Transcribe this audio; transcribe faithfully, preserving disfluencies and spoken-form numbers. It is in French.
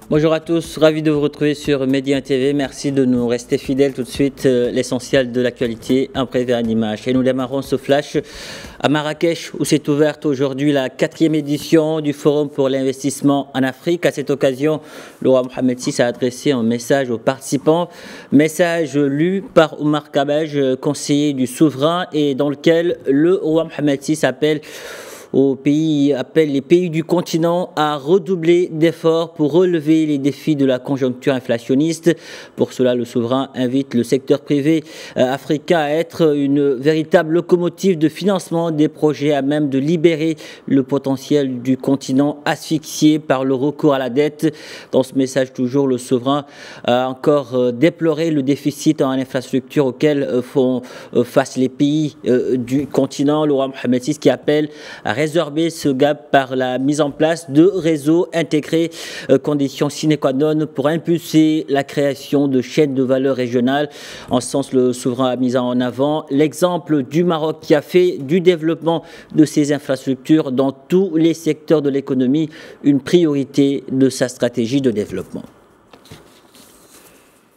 Bonjour à tous, ravi de vous retrouver sur Média T V. Merci de nous rester fidèles. Tout de suite, euh, l'essentiel de l'actualité imprévu en images. Et nous démarrons ce flash à Marrakech, où s'est ouverte aujourd'hui la quatrième édition du Forum pour l'investissement en Afrique. À cette occasion, le roi Mohamed six a adressé un message aux participants, message lu par Omar Kabaj, conseiller du souverain, et dans lequel le roi Mohamed six appelle Au pays, appelle les pays du continent à redoubler d'efforts pour relever les défis de la conjoncture inflationniste. Pour cela, le souverain invite le secteur privé euh, africain à être une véritable locomotive de financement des projets à même de libérer le potentiel du continent asphyxié par le recours à la dette. Dans ce message, toujours, le souverain a encore euh, déploré le déficit en infrastructure auquel euh, font euh, face les pays euh, du continent. Le roi Mohamed six qui appelle à résorber ce gap par la mise en place de réseaux intégrés, euh, condition sine qua non pour impulser la création de chaînes de valeur régionales. En ce sens, le souverain a mis en avant l'exemple du Maroc qui a fait du développement de ses infrastructures dans tous les secteurs de l'économie une priorité de sa stratégie de développement.